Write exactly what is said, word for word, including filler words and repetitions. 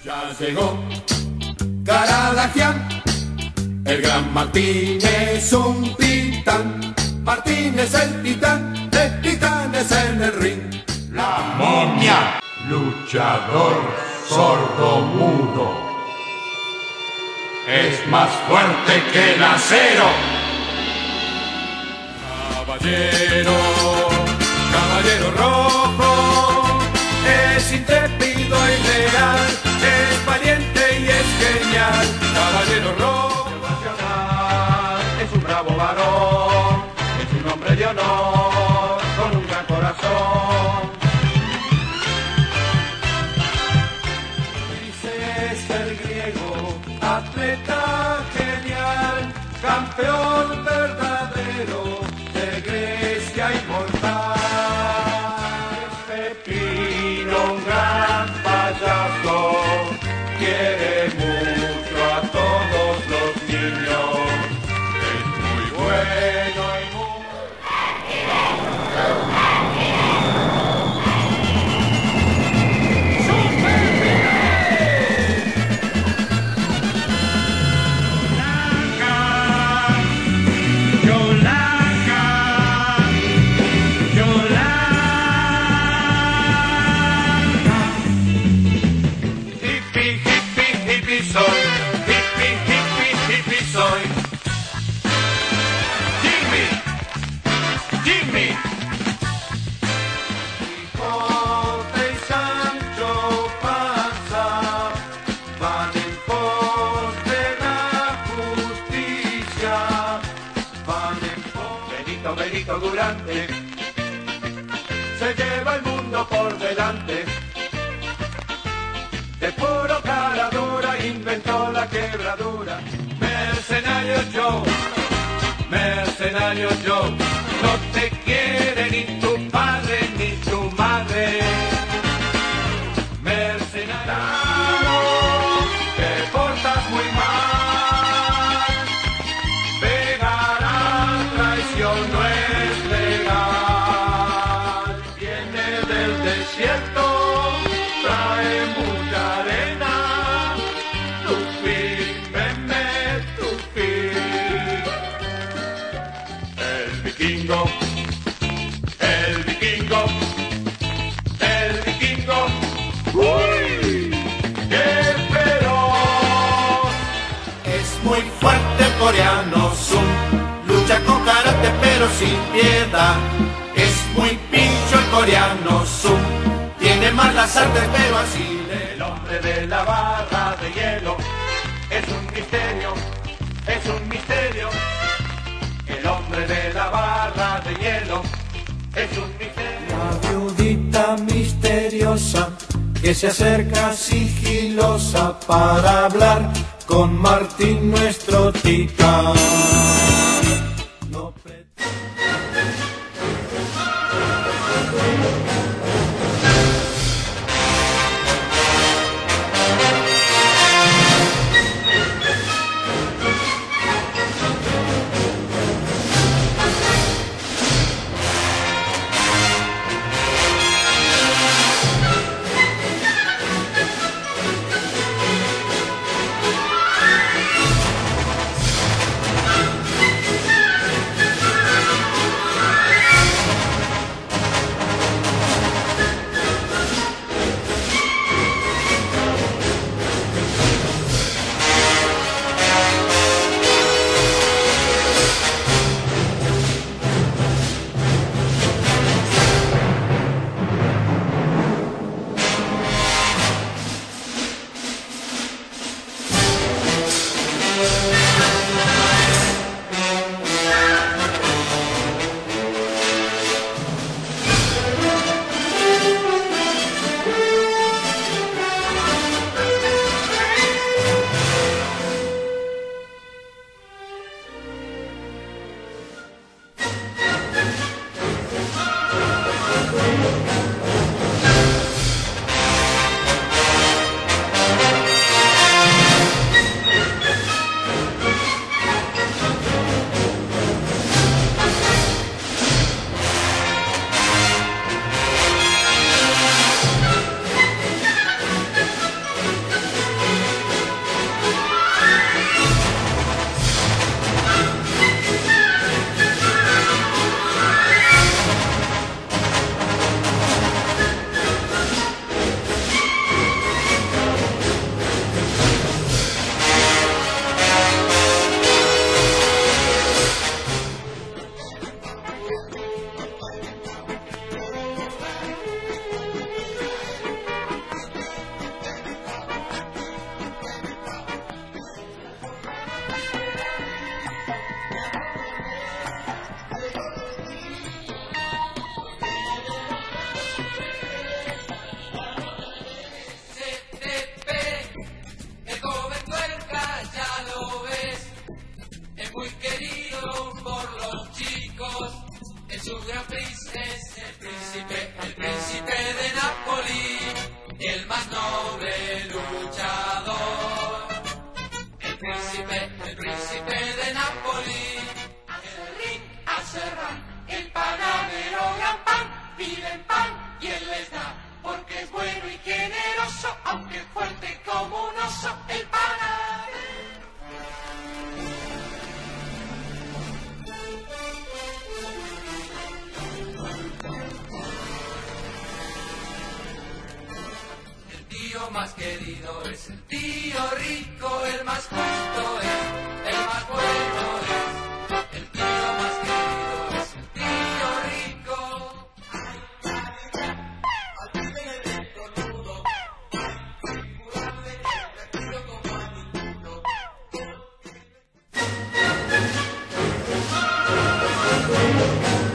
Ya llegó Caradagian, el gran Martín es un titán. Martín es el titán de titanes en el ring. La momia, luchador sordo-mudo, es más fuerte que el acero. Caballero, caballero rojo, es intrépido y leal, es valiente y es genial. Caballero rojo, nacional, es un bravo varón, es un hombre de honor, con un gran corazón. Ulises el griego, atleta genial, campeón verdadero de Grecia inmortal. Es Pepino, un gran payaso, quiere mucho a todos los niños, es muy bueno y muy... Soy, hippie, hippie, hippie soy. Jimmy, Jimmy. Quijote y Sancho Panza van en pos de la justicia, van en pos. Benito, Benito Durante se lleva el mundo por delante. De puro cara dura inventó la quebradura. Mercenario Joe, mercenario Joe, no te quiere ni tu padre ni tu madre. Mercenario, te portas muy mal, pegará traición, no es legal. Viene del desierto, trae mucha arena, tupi, meme, tupi. El vikingo, el vikingo, el vikingo, ¡uy! ¡Qué feroz! Es muy fuerte el coreano Sun, lucha con karate pero sin piedad. Es muy pincho el coreano Sun, tiene más las artes pero así. El hombre de la barra de hielo es un misterio, es un misterio. El hombre de la barra de hielo es un misterio. La viudita misteriosa que se acerca sigilosa para hablar con Martín nuestro titán. No pre- generoso, aunque fuerte como un oso, el panadero. El tío más querido es el tío rico, el más justo es, el más bueno es. El tío más querido es el tío rico. Thank you.